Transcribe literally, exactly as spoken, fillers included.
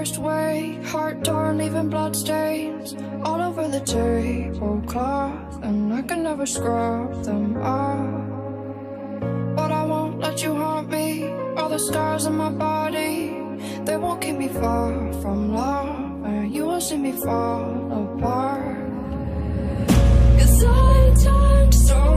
worst way. Heart torn, leaving bloodstains all over the tablecloth, and I can never scrub them off. But I won't let you haunt me. All the stars in my body, they won't keep me far from love, and you won't see me fall apart. 'Cause I turned so